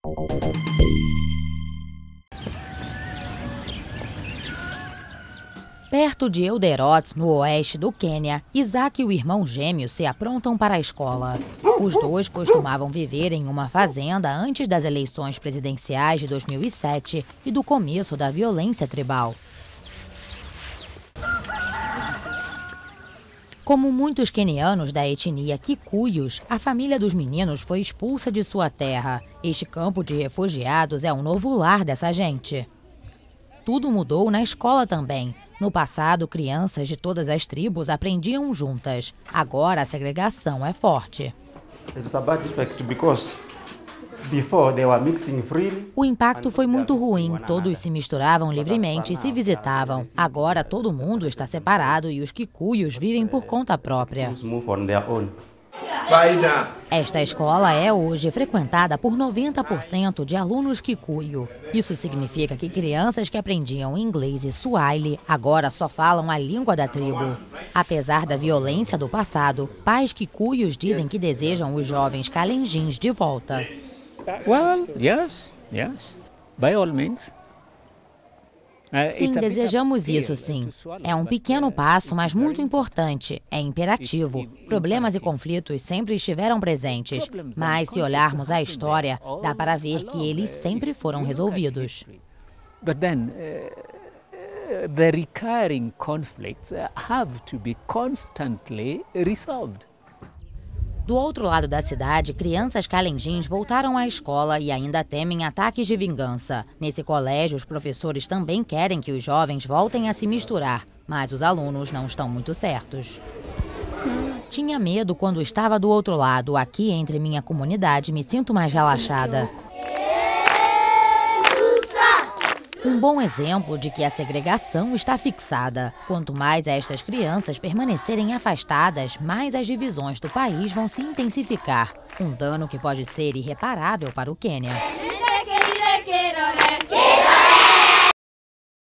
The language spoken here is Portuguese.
Perto de Eldoret, no oeste do Quênia, Isaac e o irmão gêmeo se aprontam para a escola. Os dois costumavam viver em uma fazenda antes das eleições presidenciais de 2007 e do começo da violência tribal. Como muitos quenianos da etnia Kikuyos, a família dos meninos foi expulsa de sua terra. Este campo de refugiados é um novo lar dessa gente. Tudo mudou na escola também. No passado, crianças de todas as tribos aprendiam juntas. Agora, a segregação é forte. O impacto foi muito ruim. Todos se misturavam livremente e se visitavam. Agora, todo mundo está separado e os Kikuyos vivem por conta própria. Esta escola é hoje frequentada por 90% de alunos Kikuyu. Isso significa que crianças que aprendiam inglês e Swahili agora só falam a língua da tribo. Apesar da violência do passado, pais Kikuyos dizem que desejam os jovens kalenjins de volta. Well, yes, by all means. Sim, desejamos isso, sim. É um pequeno passo, mas muito importante. É imperativo. Problemas e conflitos sempre estiveram presentes, mas se olharmos a história, dá para ver que eles sempre foram resolvidos. But then, the recurring conflicts have to be constantly resolved. Do outro lado da cidade, crianças kalenjins voltaram à escola e ainda temem ataques de vingança. Nesse colégio, os professores também querem que os jovens voltem a se misturar, mas os alunos não estão muito certos. Tinha medo quando estava do outro lado. Aqui, entre minha comunidade, me sinto mais relaxada. Um bom exemplo de que a segregação está fixada. Quanto mais estas crianças permanecerem afastadas, mais as divisões do país vão se intensificar. Um dano que pode ser irreparável para o Quênia.